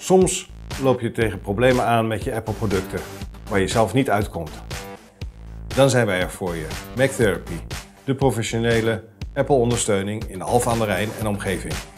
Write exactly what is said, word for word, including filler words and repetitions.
Soms loop je tegen problemen aan met je Apple producten waar je zelf niet uitkomt. Dan zijn wij er voor je. Mac Therapy, de professionele Apple ondersteuning in Alphen aan den Rijn en omgeving.